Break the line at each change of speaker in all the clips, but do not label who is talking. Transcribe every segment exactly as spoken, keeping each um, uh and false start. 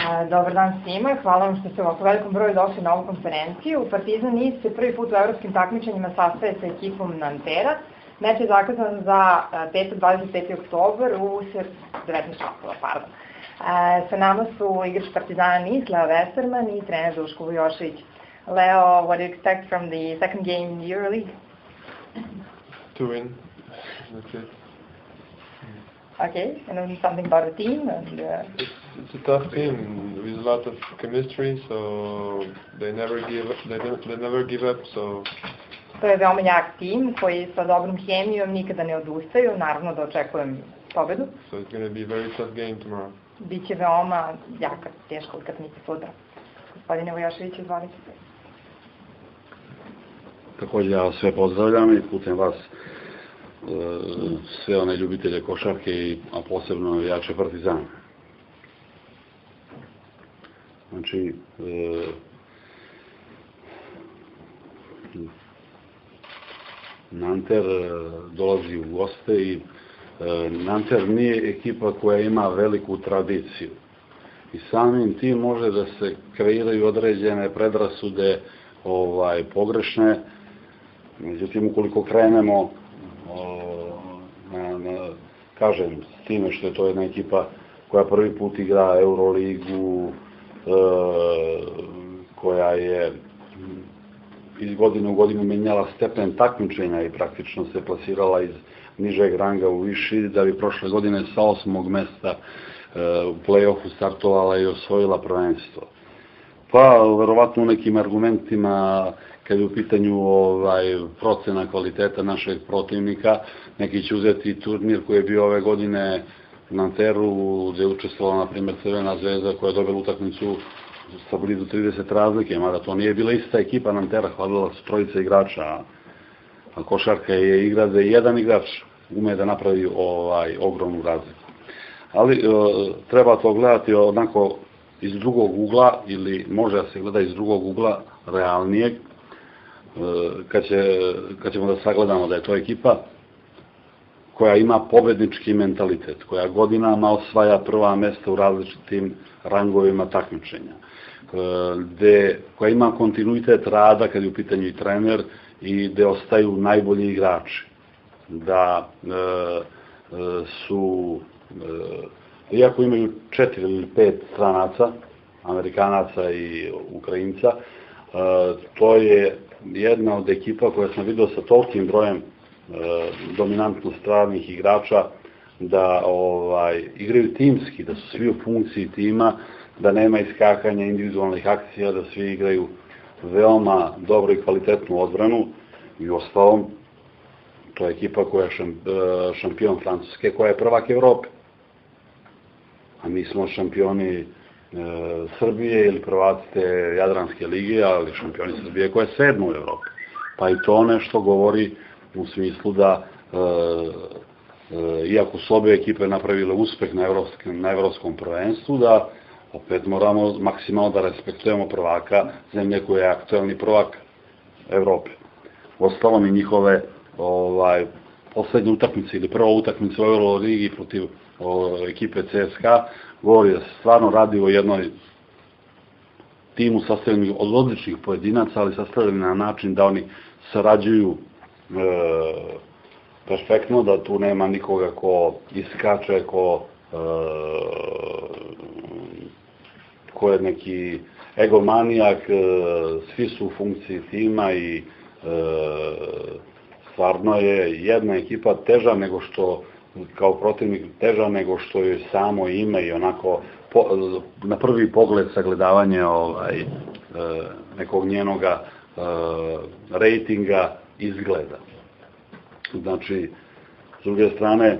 Dobar dan svima, hvala vam što ste u ovako velikom broju došli na ovu konferenciju. Partizan Niš se prvi put u evropskim takmičenjima sastaje sa ekipom Nantera. Meč je zakazan za petak dvadeset peti oktobar u devetnaest časova, pardon. Sa nama su igrač Partizana Niš, Leo Westerman i trener Duško Vujošević. Leo, what do you expect from the second game in the EuroLeague?
To win, that's it.
Okay, and then something about the team? And, uh...
it's, it's a tough team with a lot of chemistry, so they never give up, they, they never give up, so...
To je veoma jak tim koji sa dobrom hemijom nikada ne odustaju, naravno da očekujem pobedu.
So it's going to be a very tough game tomorrow.
Biće veoma jaka, teška utakmica sutra. Gospodine Vujošević, izvolite.
Također ja sve pozdravljam i putem vas sve one ljubitelje košarke, a posebno navijače Partizana. Znači, e, Nanter dolazi u goste i e, Nanter nije ekipa koja ima veliku tradiciju. I samim tim može da se kreiraju određene predrasude ovaj, pogrešne. Međutim, ukoliko krenemo Na, na, kažem, s time što je to jedna ekipa koja prvi put igra Euroligu, e, koja je iz godine u godinu menjala stepen takmičenja i praktično se plasirala iz nižeg ranga u viši, da bi prošle godine sa osmog mesta e, u play-offu startovala i osvojila prvenstvo. Pa, verovatno u nekim argumentima, kad je u pitanju ovaj, procena kvaliteta našeg protivnika, neki će uzeti turnir koji je bio ove godine u Nanteru, gde je učestvovala, na primjer, Crvena zvezda koja je dobila utakmicu sa blizu trideset razlike, mada to nije bila ista ekipa Nantera, hvalila su trojica igrača, a košarka je igra da jedan igrač ume da napravi ovaj, ogromnu razliku. Ali e, treba to gledati onako iz drugog ugla, ili može da se gleda iz drugog ugla realnijeg, Kad, će, kad ćemo da sagledamo da je to ekipa koja ima pobednički mentalitet, koja godinama osvaja prva mesta u različitim rangovima takmičenja, gde, koja ima kontinuitet rada kad je u pitanju i trener i gde ostaju najbolji igrači. Da e, su, e, iako imaju četiri ili pet stranaca, Amerikanaca i Ukrajinca, e, to je jedna od ekipa koja sam vidio sa tolikim brojem e, dominantno stranih igrača da ovaj, igraju timski, da su svi u funkciji tima, da nema iskakanja individualnih akcija, da svi igraju veoma dobro i kvalitetnu odbranu i ostalom to je ekipa koja je šampion Francuske, koja je prvak Evrope. A mi smo šampioni Srbije ili prvaci te Jadranske lige, ali šampioni Srbije koja je sedma u Evropi. Pa i to nešto govori u smislu da e, e, iako su obe ekipe napravile uspeh na evropskom, na evropskom prvenstvu, da opet moramo maksimalno da respektujemo prvaka zemlje koja je aktuelni prvak Evrope. Ostalom i njihove ovaj, poslednje utakmice ili prva utakmica u Euroligi protiv o, ekipe C S K A govori da se stvarno radi o jednoj timu sastavljeni od odličnih pojedinaca, ali sastavljeni na način da oni sarađuju e, perfektno, da tu nema nikoga ko iskače, ko, e, ko je neki egomanijak, e, svi su u funkciji tima i e, stvarno je jedna ekipa teža nego što kao protivnik teža nego što je samo ime i onako po, na prvi pogled sagledavanje ovaj, e, nekog njenoga e, rejtinga izgleda. Znači, s druge strane,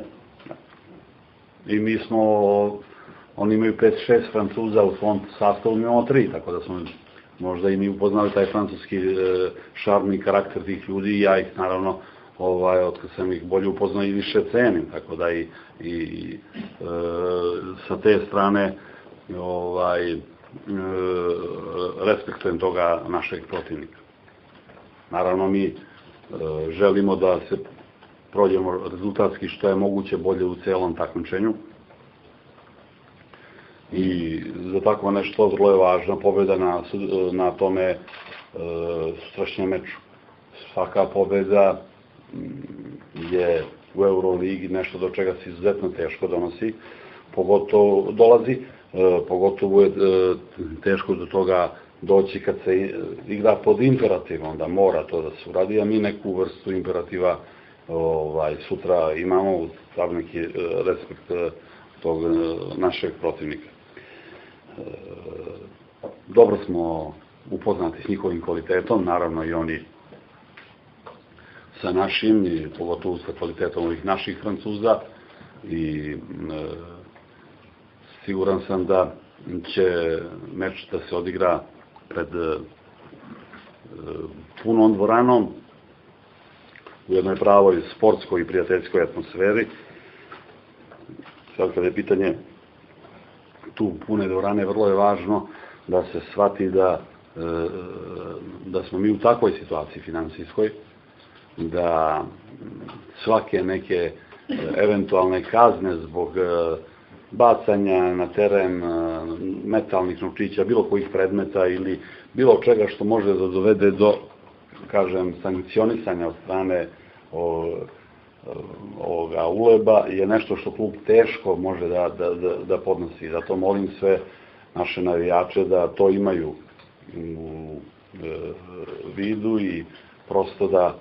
i mi smo, oni imaju pet šest Francuza u svom sastavu, mi imamo tri, tako da smo možda i mi upoznali taj francuski e, šarm i karakter tih ljudi i ja ih naravno ovaj, otkad sam ih bolje upoznao i više cenim, tako da i, i e, sa te strane ovaj, e, respektujem toga našeg protivnika. Naravno mi e, želimo da se prođemo rezultatski što je moguće bolje u celom takmičenju. i za tako nešto vrlo je važna pobjeda na, na tome e, sutrašnjem meču. Svaka pobjeda je u Euroligi nešto do čega se izuzetno teško donosi, pogotovo dolazi, e, pogotovo je e, teško do toga doći kad se igra pod imperativom, da mora to da se uradi, a mi neku vrstu imperativa ovaj, sutra imamo uz sav neki respekt tog našeg protivnika. E, dobro smo upoznati s njihovim kvalitetom, naravno i oni sa našim, i pogotovo sa kvalitetom ovih naših Francuza, i e, siguran sam da će meč da se odigra pred e, punom dvoranom, u jednoj pravoj sportskoj i prijateljskoj atmosferi. Sad kada je pitanje tu pune dvorane, vrlo je važno da se shvati da, e, da smo mi u takvoj situaciji finansijskoj, da svake neke eventualne kazne zbog bacanja na teren metalnih novčića, bilo kojih predmeta ili bilo čega što može da dovede do, kažem, sankcionisanja od strane ovoga uleba, je nešto što klub teško može da, da, da, da podnosi. Zato molim sve naše navijače da to imaju u vidu i prosto da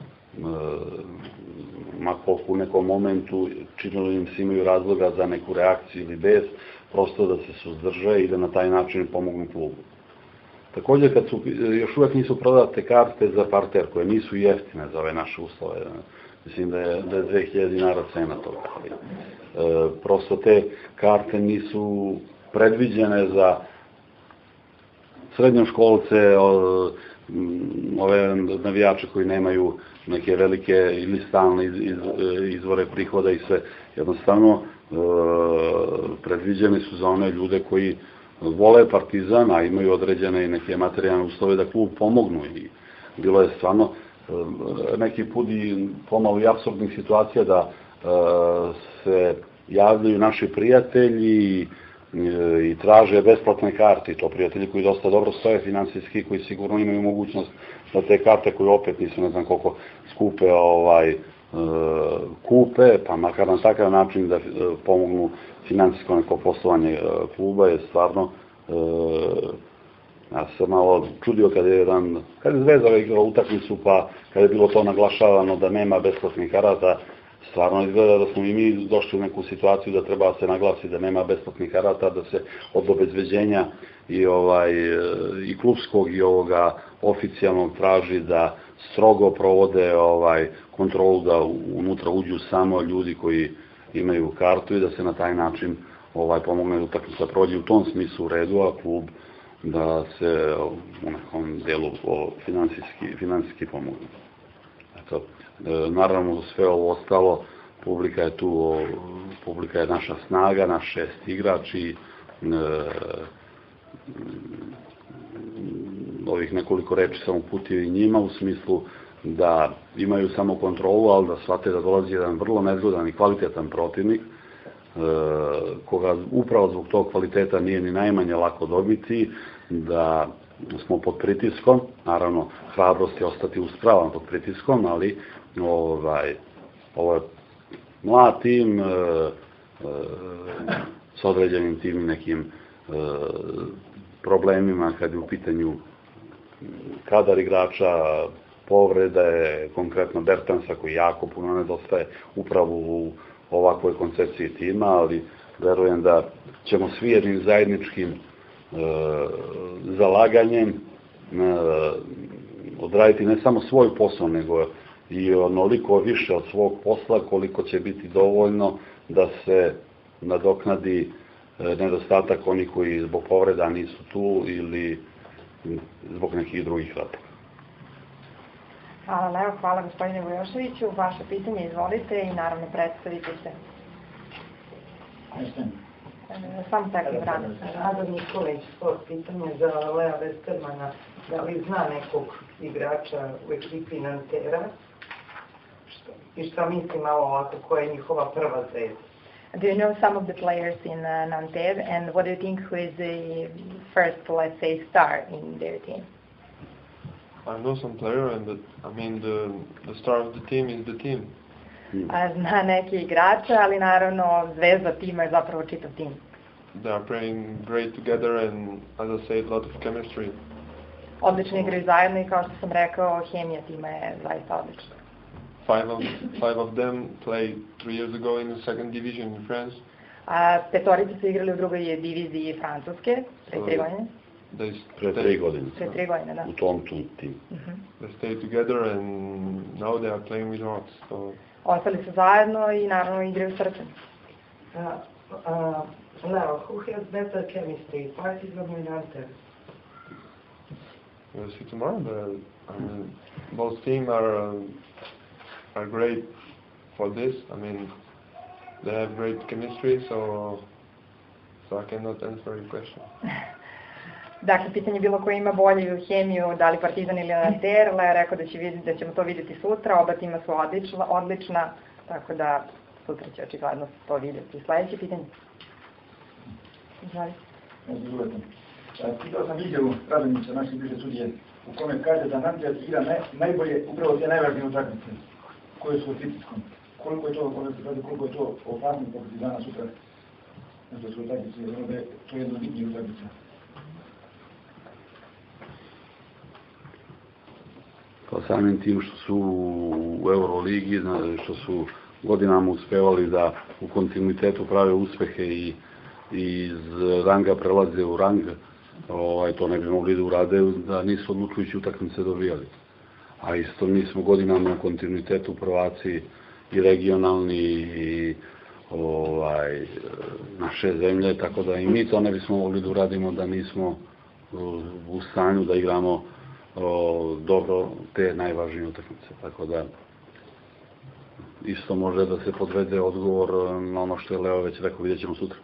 makar u nekom momentu činilo im se imaju razloga za neku reakciju ili bes, prosto da se suzdrže i da na taj način pomognu klubu. Također, kad su, još uvek nisu prodate karte za parter, koje nisu jeftine za ove naše uslove, mislim da je, da je dve hiljade dinara cena toga. E, prosto te karte nisu predviđene za srednjoškolce, ove navijače koji nemaju neke velike ili stalne iz, iz, izvore prihoda i sve. Jednostavno, e, predviđene su za one ljude koji vole Partizan, a imaju određene i neke materijalne uslove da klub pomognu. I bilo je stvarno e, neki put i pomalo i apsurdnih situacija da e, se javljaju naši prijatelji i i traže besplatne karte, i to prijatelji koji dosta dobro stoje finansijski, koji sigurno imaju mogućnost da te karte koje opet nisu ne znam koliko skupe ovaj, e, kupe, pa makar na takav način da e, pomognu finansijsko neko poslovanje e, kluba, je stvarno e, ja sam malo čudio kad je jedan, kad je Zvezda igrala utakmicu, pa kad je bilo to naglašavano da nema besplatnih karata, stvarno izgleda da smo i mi došli u neku situaciju da treba se naglasi da nema besplatnih karata, da se od obezbeđenja i, ovaj, i klubskog i ovoga oficijalnog traži da strogo provode ovaj, kontrolu, da unutra uđu samo ljudi koji imaju kartu i da se na taj način ovaj, pomogne utakmica prođe u tom smislu u redu, a klub da se u nekom delu finansijski, finansijski pomogne. Eto, naravno, sve ovo ostalo, publika je tu, publika je naša snaga, naš šest igrači, ovih nekoliko reči sam uputio i njima u smislu da imaju samo kontrolu, ali da shvate da dolazi jedan vrlo nezgodan i kvalitetan protivnik, koga upravo zbog tog kvaliteta nije ni najmanje lako dobiti, da smo pod pritiskom, naravno hrabrost je ostati uspravan pod pritiskom, ali ovaj, ovo je mlad tim e, e, s određenim tim nekim e, problemima kad je u pitanju kadar igrača, povrede, konkretno Bertansa koji jako puno nedostaje upravo u ovakvoj koncepciji tima, ali verujem da ćemo svi jednim zajedničkim e, zalaganjem e, odraditi ne samo svoj posao, nego i onoliko više od svog posla koliko će biti dovoljno da se nadoknadi nedostatak onih koji zbog povreda nisu tu ili zbog nekih drugih razloga.
Hvala, Leo, hvala gospodine Vujoševiću. Vaše pitanje izvolite i naravno predstavite se. Sam tekli vrane.
Ada Nikolić, sport, pitanje za Lea Westermana. Da li zna nekog igrača u ekipi Nantera? I šta misli malo ovako, koja je njihova prva zvezda?
Do you know some of the players in uh, Nanterre, and what do you think who is the first, let's say, star in their team?
I know some player, and the, I mean the the star of the team is the team.
A zna neki igrače, ali naravno zvezda tima je zapravo čitav tim.
They are playing great together, and as I said, a lot of chemistry.
Odlično igraju zajedno i kao što sam rekao, hemija tima je zaista odlična.
Five of five of them played three years ago in the second division in France.
A petorica su igrali u drugoj diviziji Francuske, pre tri godine.
They
Pre
stay-
tri godine.
Pre tri godine, da.
U tom tu timu.
They stay together, and now they are playing with hearts. So
Ostali su zajedno i naravno igraju srcem.
Uh, uh, Leo, who has better chemistry, Partizan or Nanterre?
we'll see tomorrow. But I mean, both teams are uh, are great for this. I mean, they have great chemistry, so so I cannot answer your question.
Dakle, pitanje je bilo ko ima bolju hemiju, da li Partizan ili Nanterre. Leo je rekao da, će vidjeti, da ćemo to vidjeti sutra, oba tima su odlična, odlična, tako da sutra će očigledno to vidjeti. Sljedeće pitanje. Izvali.
Pitao sam izjavu Radonjića, naše bliže sudije, u kome kaže da Nanterre igra naj, najbolje upravo te najvažnije utakmice koje su u pritiskom. Koliko je to, koliko je to opasno po Partizana sutra, znači su utakmice, jer da je to jedna od bitnijih utakmica.
Pa samim tim što su u Euroligi, što su godinama uspevali da u kontinuitetu prave uspehe i, i iz ranga prelaze u rang, ovaj, to ne bi mogli da urade da nisu odlučujući utakmice dobijali. A isto mi smo godinama u kontinuitetu prvaci i regionalni i ovaj, naše zemlje, tako da i mi to ne bismo mogli da uradimo da nismo u stanju da igramo o, dobro te najvažnije utakmice. Tako da isto može da se podvede odgovor na ono što je Leo već rekao, vidjet ćemo sutra.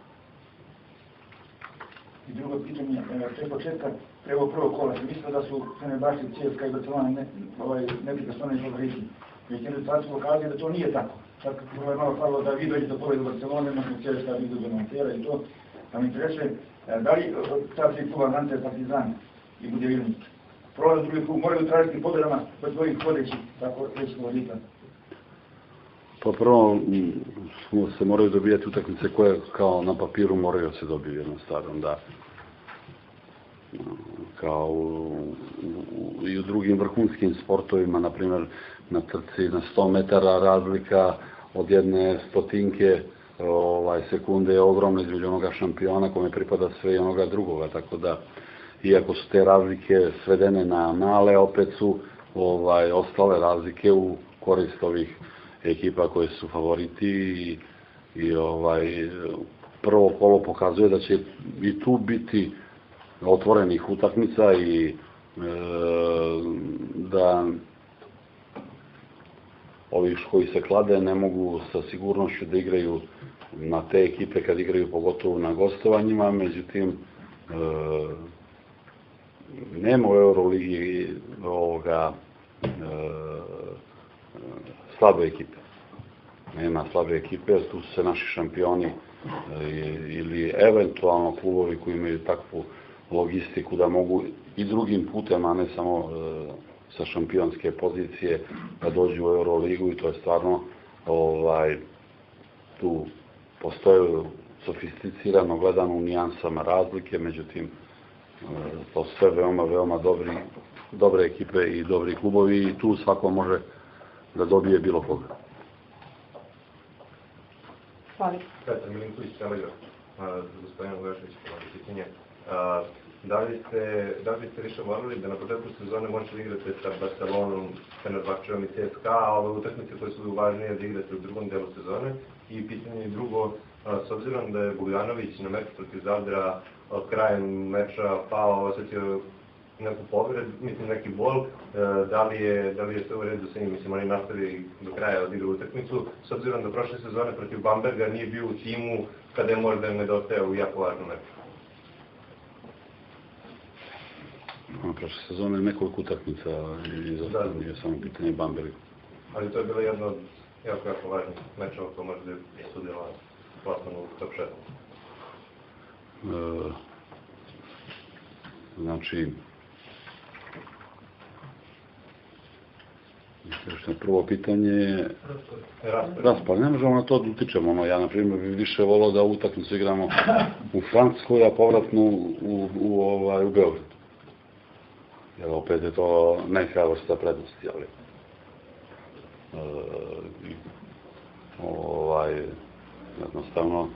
I drugo pitanje, pre početka, pre ovog prvog kola, sam mislio da su Fenerbahče, C S K A i Barcelona ne, ovaj, neprikosnoveni favoriti. Međutim, rezultati su pokazali da to nije tako. Sad kako je malo falilo da vi dođete do pobjede Barcelone, možemo C S K A idu do Nanterra i to. A me interesuje, da li ta tri kluba Nanterre, Partizan i Budivelnik prolaze drugi klub, moraju tražiti pobjedama kod svojih vodećih, tako reći favorita?
Pa prvo se moraju dobijati utakmice koje kao na papiru moraju se dobiti jednostavno, da kao u, u, i u drugim vrhunskim sportovima, na primjer na trci na sto metara razlika od jedne stotinke ovaj, sekunde je ogromna između onoga šampiona kome pripada sve i onoga drugoga, tako da iako su te razlike svedene na male, opet su ovaj, ostale razlike u korist ovih ekipa koje su favoriti i, i ovaj, prvo kolo pokazuje da će i tu biti otvorenih utakmica i e, da ovi koji se klade ne mogu sa sigurnošću da igraju na te ekipe kad igraju pogotovo na gostovanjima, međutim e, nema u Euroligi ovoga e, slabe ekipe. Nema slabe ekipe, jer tu su se naši šampioni ili eventualno klubovi koji imaju takvu logistiku da mogu i drugim putem, a ne samo sa šampionske pozicije, da dođu u Euroligu i to je stvarno ovaj, tu postoje sofisticirano gledano u nijansama razlike, međutim to su sve veoma, veoma dobri, dobre ekipe i dobri klubovi i tu svako može da dobije bilo koga.
Hvala.
Petar Milinković, Telegraf, za gospodina Ugaševića, pitanje. Da li ste, da li ste više volili da na početku sezone možete da igrate sa Barcelonom, Fenerbahčeom i C S K A, a ove utakmice koje su važnije da igrate u drugom delu sezone? I pitanje drugo, s obzirom da je Bogdanović na meču protiv Zadra krajem meča pao, osjetio neku povred, mislim neki bol, da li je, da li je sve u redu sa njim, mislim oni nastavi do kraja od igra utakmicu, s obzirom da prošle sezone protiv Bamberga nije bio u timu kada je možda nedostajao u jako važnom meču.
Prošle sezone nekoliko utakmica izostavljeno, nije samo pitanje Bamberga.
Ali to je bilo jedno od jako, jako važnih mečeva koje možda je sudjelovati. plasman u top šest?
E, znači, prvo pitanje je raspored. Ne možemo na to da utičemo. Ono, ja, na primjer, bih više volao da utakmicu igramo u Francuskoj, a povratnu u, u, ovaj, u Beogradu. Jer opet je to neka vrsta prednosti, ali e, ovaj, jednostavno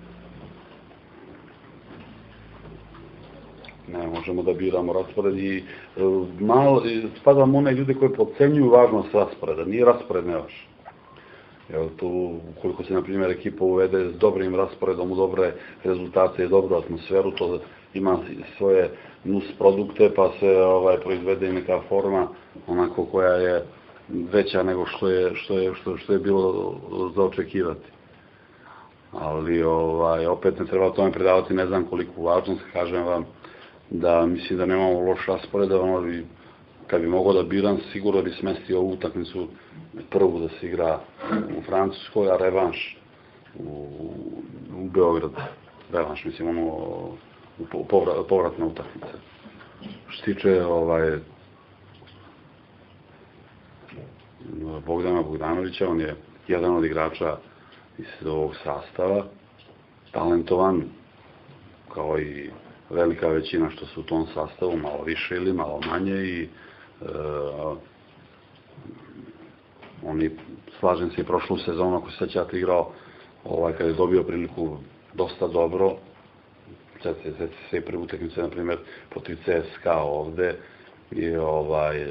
ne možemo da biramo raspored i e, malo, spadamo one ljude koji podcenjuju važnost rasporeda. Nije raspored nevažan. Evo tu, ukoliko se, na primjer, ekipa uvede s dobrim rasporedom, u dobre rezultate i dobru atmosferu, to ima svoje nus produkte, pa se ovaj, proizvede i neka forma onako koja je veća nego što je, što je, što, što je bilo za očekivati. Ali ovaj, opet ne treba o tome predavati ne znam koliku važnost, kažem vam da mislim da nemamo loš raspored, ono bi, kad bi mogao da biram, sigurno bi smestio ovu utakmicu prvu da se igra u Francuskoj, a revanš u, u Beogradu. Revanš, mislim, ono, povrat, povratna utakmica. Što se tiče ovaj, Bogdana Bogdanovića, on je jedan od igrača iz ovog sastava, talentovan, kao i velika većina što su u tom sastavu, malo više ili malo manje i e, oni, slažem se, i prošlu sezonu, ako se sećate, igrao ovaj, kad je dobio priliku dosta dobro, sećate se i prve utakmice, na primjer, protiv C S K A ovde i ovaj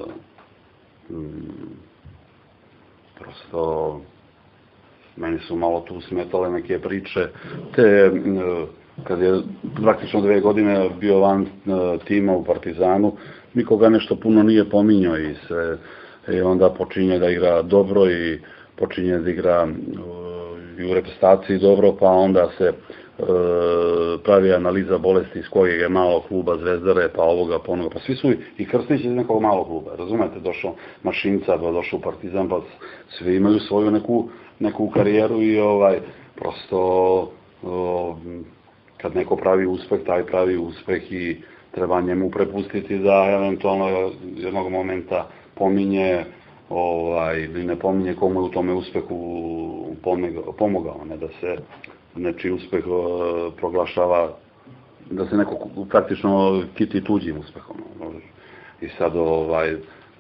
mm, prosto meni su malo tu smetale neke priče, te kad je praktično dve godine bio van tima u Partizanu, nikoga nešto puno nije pominjao i se i onda počinje da igra dobro i počinje da igra i u reprezentaciji dobro, pa onda se e, pravi analiza bolesti iz kojeg je malo kluba, Zvezdare, pa ovoga, pa onoga, pa svi su i Krstić iz nekog malog kluba, razumete, došao Mašinca, pa došao u Partizan, pa svi imaju svoju neku, neku karijeru i ovaj, prosto o, kad neko pravi uspeh, taj pravi uspeh i treba njemu prepustiti da eventualno jednog momenta pominje ovaj, ili ne pominje komu je u tome uspehu pomogao, ne da se nečiji uspeh proglašava, da se neko praktično kiti tuđim uspehom. I sad, ovaj,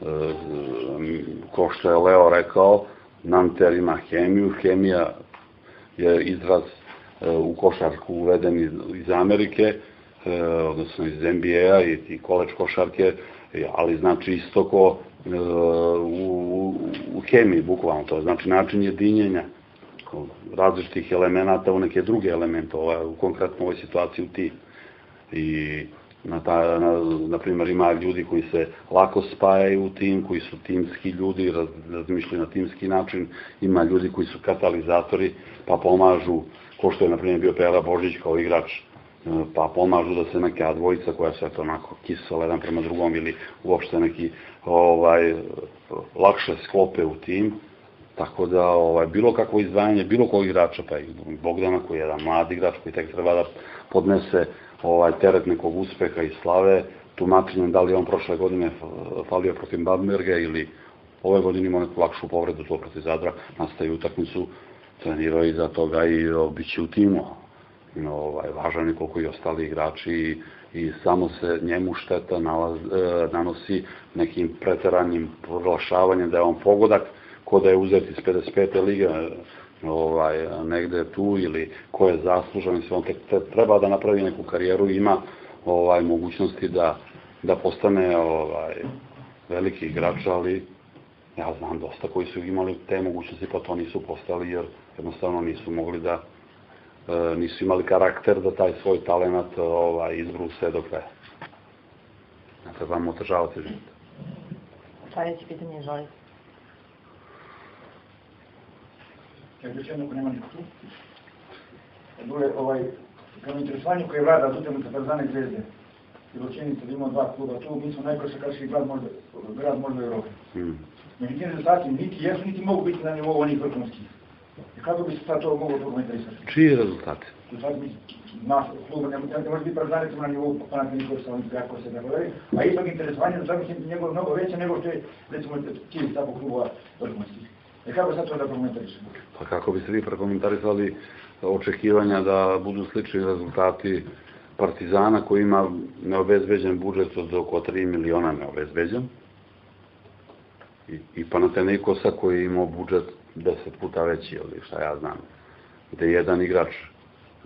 ko što je Leo rekao, Nanter ima hemiju, hemija je izraz u košarku uveden iz, iz Amerike, odnosno iz N B A-a i, i college košarke, ali znači isto ko u, u hemiji, bukvalno to znači način jedinjenja različitih elemenata u neke druge elemente, ovaj, u konkretno ovoj situaciji u tim. I na, ta, na, na primjer ima ljudi koji se lako spajaju u tim, koji su timski ljudi, raz, razmišljaju na timski način, ima ljudi koji su katalizatori pa pomažu, ko što je na primjer bio Pera Božić kao igrač, pa pomažu da se neka dvojica koja se to onako kisela jedan prema drugom ili uopšte neki ovaj, lakše sklope u tim. Tako da ovaj, bilo kakvo izdvajanje, bilo kog igrača, pa i Bogdana koji je jedan mlad igrač koji tek treba da podnese ovaj, teret nekog uspeha i slave, tumačenjem da li on prošle godine falio protiv Bamberga ili ove godine imao neku lakšu povredu to protiv Zadra, nastaje utakmicu, trenirao iza toga i bit će u timu. No, ovaj, važan je koliko i ostali igrači i, i samo se njemu šteta nalaz, e, nanosi nekim preteranim proglašavanjem da je on pogodak, ko da je uzet iz pedeset pete lige ovaj, negde tu ili ko je zaslužan, on te, te, treba da napravi neku karijeru i ima ovaj, mogućnosti da, da postane ovaj, veliki igrač, ali ja znam dosta koji su imali te mogućnosti pa to nisu postali jer jednostavno nisu mogli da e, nisu imali karakter da taj svoj talenat ovaj, izbruse do kraja. Ne trebamo otežavati život.
Sljedeće pitanje, izvolite.
Jer već jednog nema nikog tu. Druge, ovaj, kao interesovanje koje vlada od utakmice Partizana i Zvezde, bilo činjenica da imamo dva kluba tu, mi smo najkošarkaški grad možda, grad možda u Evropi. Mm. Međutim, rezultati niti jesu, niti mogu biti na nivou onih vrhunskih. Kako bi se sad to moglo prokomentarisati?
Čiji rezultati?
Sad mi naš klub ne može biti pravda recimo na nivou Panathinaikosa, Olimpijakosa i tako dalje, a ipak interesovanje za zamislim njegov mnogo veće nego što je recimo cilj takvog klubova vrhunskih. E kako sad to da prokomentarišemo?
Pa kako biste vi prokomentarisali očekivanja da budu slični rezultati Partizana koji ima neobezbeđen budžet od oko tri miliona neobezbeđen i, i Panathinaikosa koji ima budžet deset puta veći, ili šta ja znam, gde jedan igrač e,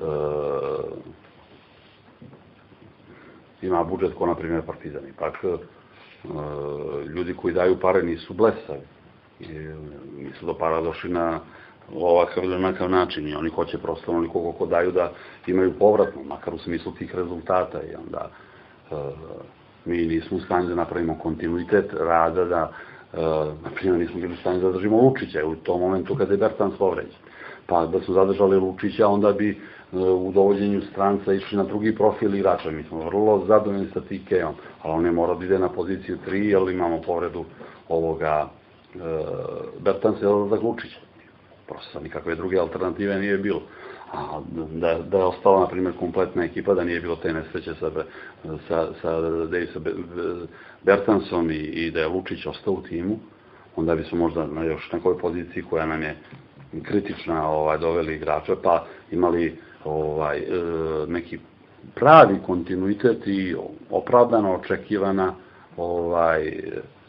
ima budžet ko na primjer Partizan. Ipak e, ljudi koji daju pare nisu blesavi, i nisu do para došli na ovakav ili onakav način i oni hoće prosto onoliko koliko daju da imaju povratno, makar u smislu tih rezultata i onda e, mi nismo u stanju da napravimo kontinuitet rada, da e, na primjer nismo bili u stanju da zadržimo Lučića u tom momentu kada je Bertans povređen. Pa da su zadržali Lučića, onda bi e, u dovođenju stranca išli na drugi profil igrača. Mi smo vrlo zadovoljni sa T K-om, ali on je morao da ide na poziciju tri, jer imamo povredu ovoga e, Bertansa i odlazak Lučića. Prosto nikakve druge alternative nije bilo. A da, da je ostala, na primjer, kompletna ekipa, da nije bilo te nesreće sa, sa, sa Davisom Bertansom i, i da je Lučić ostao u timu, onda bi su možda na još nekoj poziciji koja nam je kritična ovaj, doveli igrače, pa imali ovaj, neki pravi kontinuitet i opravdano očekivana ovaj,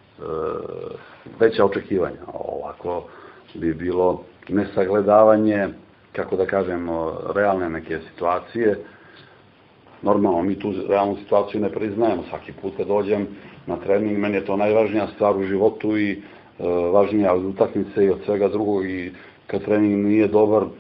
veća očekivanja. Ovako bi bilo nesagledavanje, kako da kažemo, realne neke situacije. Normalno, mi tu realnu situaciju ne priznajemo. Svaki put kad dođem na trening, meni je to najvažnija stvar u životu i e, važnija od utakmice i od svega drugog. I kad trening nije dobar, e,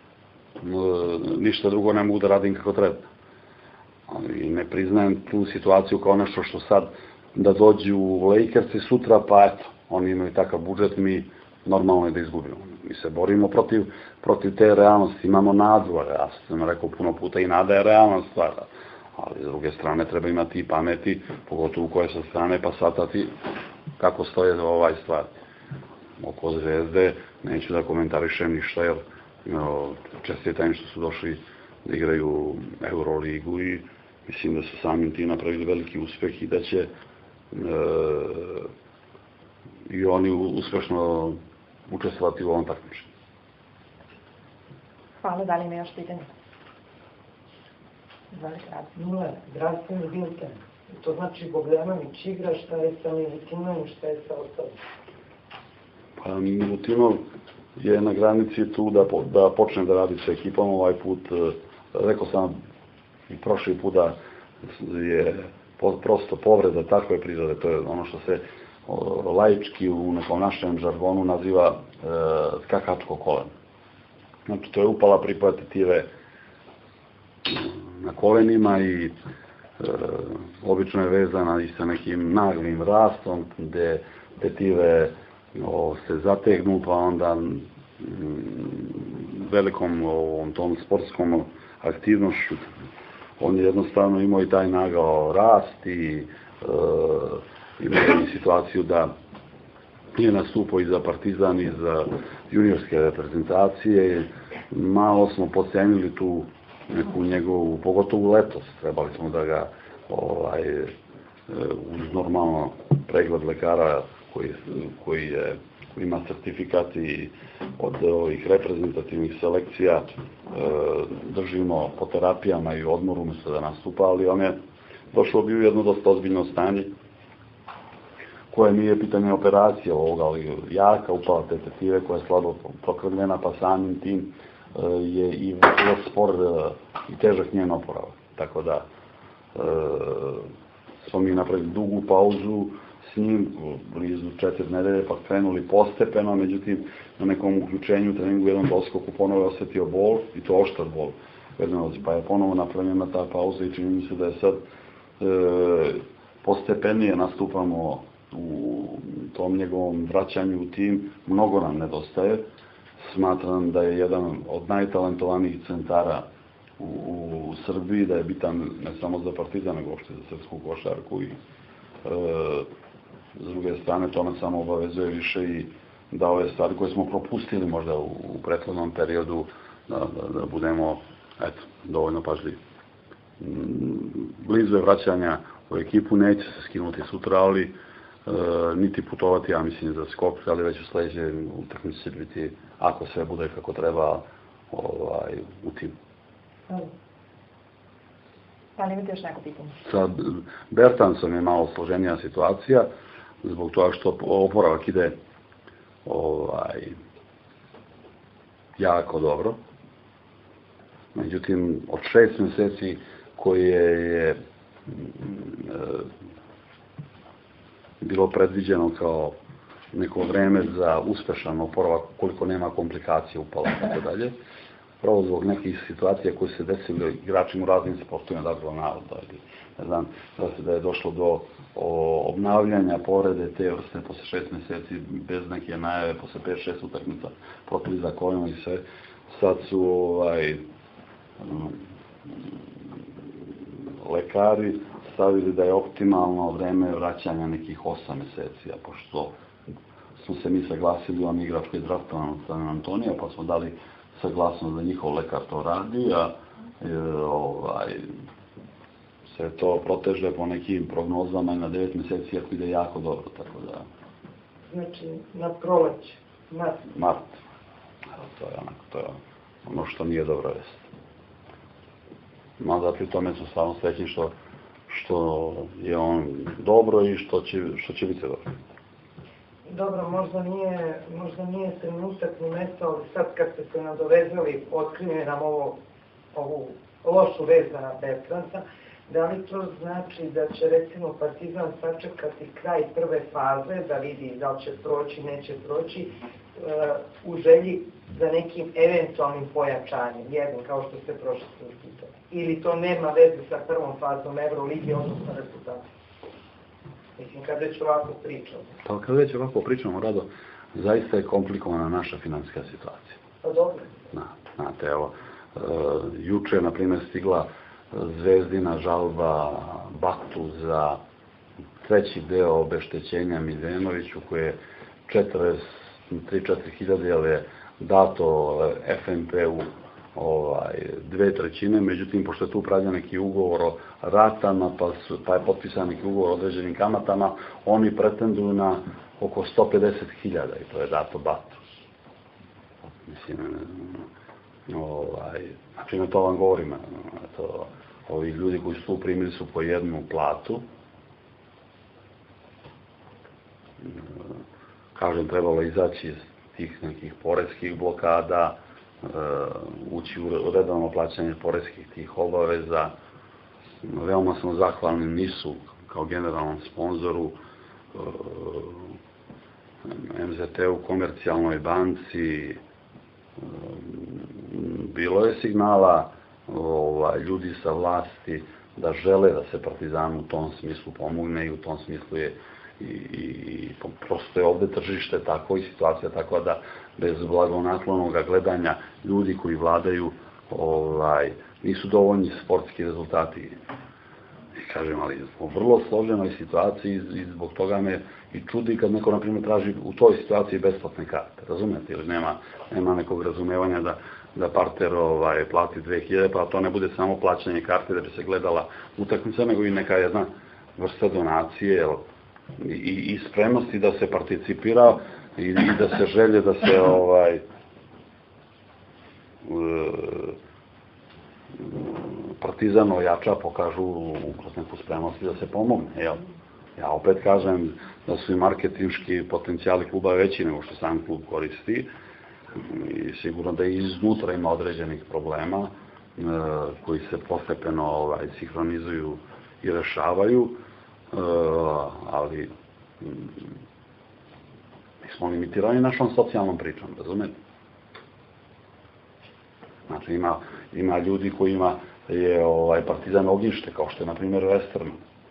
ništa drugo ne mogu da radim kako treba. I ne priznajem tu situaciju kao nešto što sad da dođu u Lakersi sutra, pa eto, oni imaju takav budžet, mi normalno je da izgubimo. Mi se borimo protiv, protiv te realnosti, imamo nadu, ja sam rekao puno puta i nada je realna stvar, ali s druge strane treba imati i pameti, pogotovo koje sa strane, pa shvatati kako stoje ovaj stvar. Oko Zvezde neću da komentarišem ništa, jer no, čestitam što su došli da igraju Euroligu i mislim da su samim tim napravili veliki uspeh i da će e, i oni uspešno učestvovati u ovom takmičenju.
Hvala, da li ima još pitanja? Izvolite, Rad.
Nula, zdravstveni bilten. To znači Bogdanović igra, šta je sa Milutinovim, šta je sa ostalim?
Pa Milutinov je na granici tu da, da počne da radi sa ekipom ovaj put. Rekao sam i prošli put da je prosto povreda takve prirode, to je ono što se laički u nekom našem žargonu naziva e, skakačko koleno. Znači, to je upala pripatitive na kolenima i e, obično je vezana i sa nekim naglim rastom, gde tetive o, se zategnu, pa onda m, velikom ovom tom sportskom aktivnošću on je jednostavno imao i taj nagao rast i e, imao i situaciju da je nastupao i za Partizan i za juniorske reprezentacije. Malo smo pocenili tu neku njegovu, pogotovo letos, trebali smo da ga ovaj, uz normalno pregled lekara koji, koji, je, koji ima certifikat i od ovih reprezentativnih selekcija držimo po terapijama i odmoru umjesto da nastupa, ali on je došao bi u jedno dosta ozbiljno stanje koje nije pitanje operacije ovoga, ali jaka upala te tetive koja je slabo prokrvljena, pa samim tim je i vrlo spor i težak njen oporavak. Tako da e, smo mi napravili dugu pauzu s njim, blizu četiri nedelje, pa krenuli postepeno, međutim na nekom uključenju u treningu jednom doskoku ponovo je osetio bol, i to oštar bol. Pa je ponovo napravljena ta pauza i čini mi se da je sad e, postepenije nastupamo u tom njegovom vraćanju u tim, mnogo nam nedostaje. Smatram da je jedan od najtalentovanijih centara u, u Srbiji, da je bitan ne samo za Partizan, nego uopšte za srpsku košarku i e, s druge strane to nas samo obavezuje više i da ove stvari koje smo propustili možda u, u prethodnom periodu, da, da, da budemo eto, dovoljno pažljivi. Blizu je vraćanja u ekipu, neće se skinuti sutra, ali e, niti putovati, ja mislim, za skok, ali već u sledećoj utakmici će biti, ako sve bude kako treba, ovaj, u timu.
Da li imate još neko pitanje?
Sa Bertansom je malo složenija situacija, zbog toga što oporavak ide ovaj, jako dobro. Međutim, od šest mjeseci koje je e, bilo predviđeno kao neko vreme za uspešan oporavak, koliko nema komplikacije upala i tako dalje, pravo zbog nekih situacija koje se desili igračima u raznim sportovima, dakle, naroda, ili ne znam, da se da je došlo do o, obnavljanja povrede te vrste posle šest mjeseci bez neke najave, posle pet šest utakmica protiv za koljom i sve. Sad su ovaj, um, lekari stavili da je optimalno vreme vraćanja nekih osam mjeseci, a pošto smo se mi saglasili, on igrač koji je draftovan od San Antonija, pa smo dali saglasnost da njihov lekar to radi, a e, ovaj, se to proteže po nekim prognozama i na devet mjeseci, ako ide jako dobro, tako da...
Znači, na proleć, mart.
Mart. To je onako, to je ono što nije dobro vest. Mada pri tome su stvarno srećni što, što je on dobro i što će, što će biti dobro.
Dobro, možda nije, možda nije trenutak ni mesto, ali sad kad ste se nadovezali, otkrili nam ovo, ovu lošu vez na Bertransa, da li to znači da će recimo Partizan sačekati kraj prve faze, da vidi da li će proći, neće proći, uh, u želji za nekim eventualnim pojačanjem, jednim, kao što ste prošli pitali? Ili to nema veze sa prvom fazom Euroligi, odnosno rezultatom? Mislim, kad već ovako pričamo.
Pa kad već ovako pričamo, Rado, zaista je komplikovana naša financijska situacija.
Pa dobro.
Na, znate, evo, e, juče je, na primjer, stigla Zvezdina žalba Baktu za treći deo obeštećenja Miljenoviću, koje je četrdeset tri do četiri hiljade, ali je dato F N P-u ovaj, dve trećine, međutim, pošto je tu pravljen neki ugovor o ratama, pa, su, pa je potpisan neki ugovor o određenim kamatama, oni pretenduju na oko sto pedeset hiljada i to je dato Batu. Mislim, ovaj, znači na to vam govorim, to, ovi ljudi koji su tu primili su po jednu platu. Kažem, trebalo izaći iz tih nekih poreskih blokada, ući u redovno plaćanje poreskih tih obaveza. Veoma smo zahvalni nisu kao generalnom sponzoru, M Z T-u, Komercijalnoj banci. Bilo je signala ovaj, ljudi sa vlasti da žele da se Partizan u tom smislu pomogne i u tom smislu je i, i prosto je ovde tržište tako i situacija tako da bez blagonaklonog gledanja ljudi koji vladaju ovaj, nisu dovoljni sportski rezultati. I kažem, ali smo u vrlo složenoj situaciji i zbog toga me i čudi kad neko, na primjer, traži u toj situaciji besplatne karte. Razumete? Ili nema, nema nekog razumevanja da, da parter ovaj, plati dve hiljade, pa to ne bude samo plaćanje karte da bi se gledala utakmica, nego i neka jedna vrsta donacije jel, i, i spremnosti da se participira i, i da se želje da se ovaj, Partizan ojača, pokažu kroz neku spremnost i da se pomogne. Jel? Ja opet kažem da su i marketinški potencijali kluba veći nego što sam klub koristi i sigurno da i iznutra ima određenih problema e, koji se postepeno ovaj, sinhronizuju i rešavaju, e, ali m, mi smo limitirani našom socijalnom pričom, razumete? Znači ima, ima ljudi kojima je ovaj, Partizan ognjište, kao što je na primjer Westerman.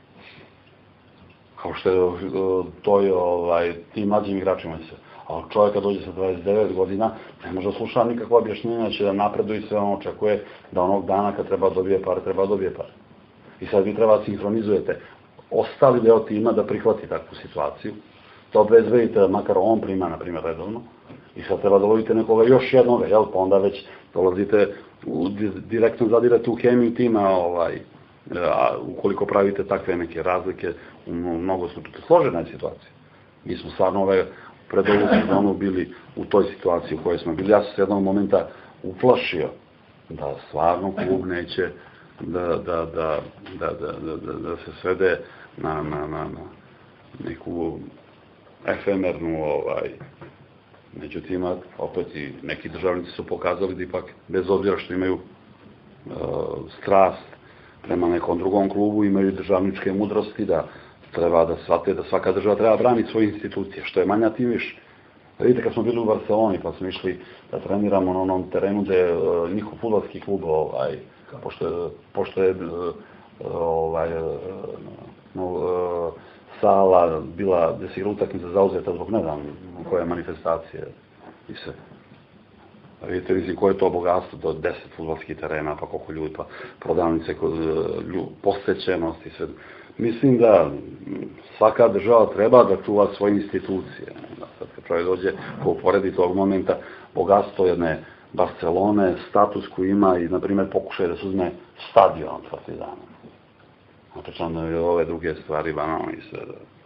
Kao što je to je ovaj, tim mlađim igračima se. Ali čovjek kad dođe sa dvadeset devet godina ne može slušati nikakva objašnjenja, će da napreduje i sve on očekuje da onog dana kad treba dobije pare, treba dobije pare. I sad vi treba sinhronizujete ostali deo tima da prihvati takvu situaciju, da obezbedite, makar on prima, na primjer, redovno, i sad treba da lovite nekoga još jednoga, jel, pa onda već dolazite, u, direktno zadirate u hemiju tima, ovaj, a ukoliko pravite takve neke razlike, u mnogo su složena je situacija. Mi smo stvarno ove, pred ovu sezonu bili u toj situaciji u kojoj smo bili. Ja sam se jednog momenta uplašio da stvarno klub neće da, da, da, da, da, da, da se svede na, na, na, na neku efemernu, ovaj, međutim, opet i neki državnici su pokazali da ipak, bez obzira što imaju uh, strast prema nekom drugom klubu, imaju državničke mudrosti, da treba da shvate da svaka država treba braniti svoje institucije, što je manja tim više. Vidite, kad smo bili u Barceloni, pa smo išli da treniramo na onom terenu gde je uh, njihov fudbalski klub, ovaj, pošto, pošto je uh, ovaj, uh, no, uh, sala bila, gde se igra utakmica zauzeta zbog ne znam koje manifestacije i sve. Vidite, mislim, koje je to bogatstvo do deset fudbalskih terena, pa koliko ljudi, pa prodavnice, ljud, posećenost i sve. Mislim da svaka država treba da čuva svoje institucije. Sad kad čovjek dođe, ko uporedi tog momenta, bogatstvo jedne Barcelone, status koji ima i, na primjer, pokušaj da se uzme stadion Partizana. Znači, onda je ove druge stvari banalno i sve.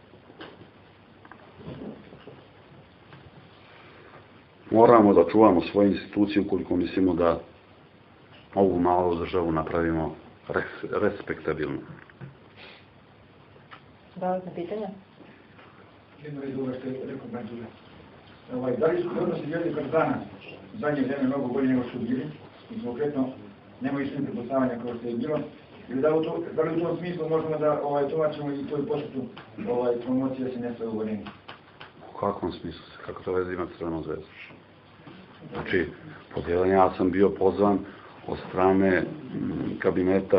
Moramo da čuvamo svoje institucije ukoliko mislimo da ovu malu državu napravimo res, respektabilno.
Dodatne pitanja?
Jedno je drugo što je rekao Banđule. Ovaj, da li su odnosi ljudi Partizana u zadnje vreme mnogo bolje nego su bili i konkretno nemaju sve prepostavanja kao što je bilo? Ili da, to, da li u tom smislu možemo da ovaj, tumačimo i toj posjetu ovaj, promocije da se ne sve uvoreni?
U kakvom smislu se? Kako to veze ima Crvenom zvezdu? Znači, podijeljen ja sam bio pozvan od strane m, kabineta e,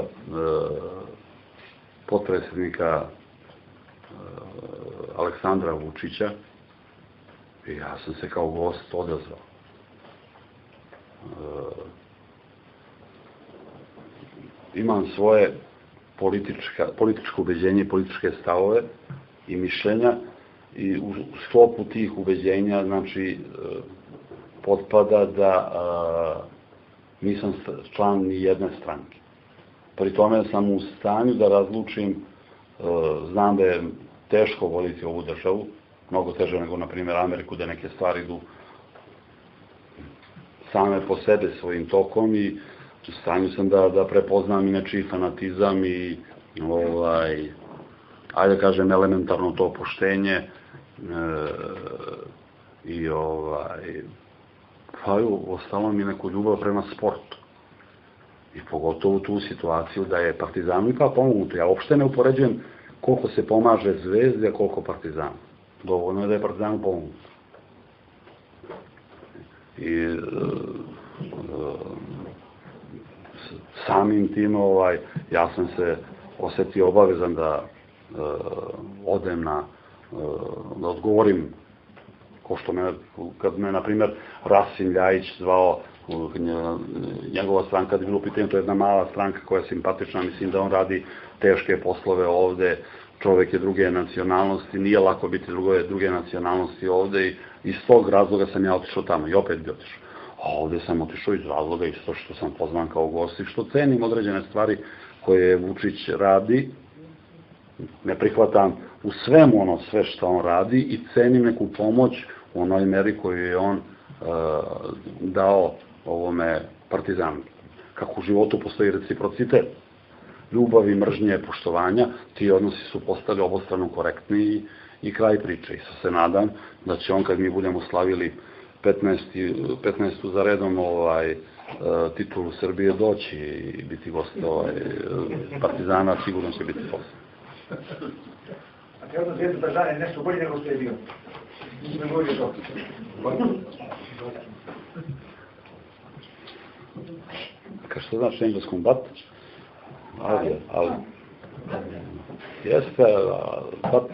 potpredsjednika e, Aleksandra Vučića i ja sam se kao gost odazvao. E, imam svoje politička, političko ubeđenje i političke stavove i mišljenja i u sklopu tih ubeđenja, znači, potpada da a, nisam član ni jedne stranke. Pri tome sam u stanju da razlučim, a, znam da je teško voditi ovu državu, mnogo teže nego, na primjer, Ameriku, da neke stvari idu same po sebe svojim tokom i u stanju sam da, da prepoznam i nečiji fanatizam i ovaj, ajde da kažem, elementarno to poštenje e, i ovaj, pa ju, ostalo mi neku ljubav prema sportu. I pogotovo tu situaciju da je Partizanu ipak pomognuto. Ja uopšte ne upoređujem koliko se pomaže Zvezdi, a koliko Partizanu. Dovoljno je da je Partizanu pomognuto. I e, e, samim tim, ovaj, ja sam se osjetio obavezan da e, odem na, e, da odgovorim, ko što me, kad me, na primjer, Rasim Ljajić zvao, njegova stranka, kad je bilo pitanje, to je jedna mala stranka koja je simpatična, mislim da on radi teške poslove ovde, čovek je druge nacionalnosti, nije lako biti druge, druge nacionalnosti ovde i iz tog razloga sam ja otišao tamo i opet bi otišao. A ovde sam otišao iz razloga isto što sam pozvan kao gost i što cenim određene stvari koje Vučić radi, ne prihvatam u svemu ono sve što on radi i cenim neku pomoć u onoj meri koju je on uh, dao ovome Partizanu. Kako u životu postoji reciprocitet, ljubavi, mržnje, poštovanja, ti odnosi su postali obostrano korektni i, i kraj priče. I sad se nadam da će on, kad mi budemo slavili petnaestu za redom ovaj, titulu Srbije, doći i biti gost ovaj, Partizana, sigurno će biti posle.
A te odnos Zvezda Partizana je nešto bolje nego što je bio? Nisam ne govorio to.
Kao što znači na engleskom bat? Ali, ali, jeste, bat.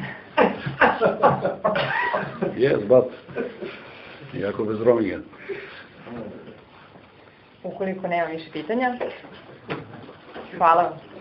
Yes, bat. Iako bez roaminga.
Ukoliko nema više pitanja, hvala vam.